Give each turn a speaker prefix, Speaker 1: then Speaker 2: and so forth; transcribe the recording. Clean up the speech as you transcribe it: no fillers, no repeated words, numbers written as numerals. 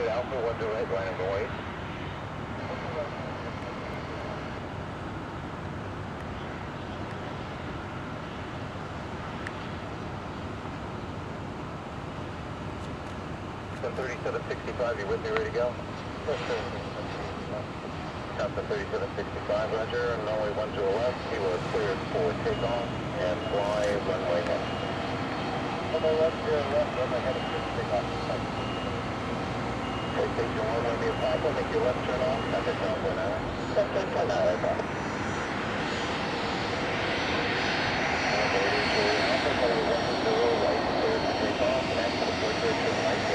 Speaker 1: United Alpha, 1 to right, line of white. So 3765, you with me, ready to go? Yes, sir. Delta 3765, roger, and runway 1 to the left, you are cleared for takeoff and fly runway left. Runway left, runway head is cleared for takeoff. Okay, station 1, Romeo Papa, make your left turn off, contact Alpha now. Contact Alpha. Alpha, runway 1 to 0, right, cleared for takeoff, and exit approach right,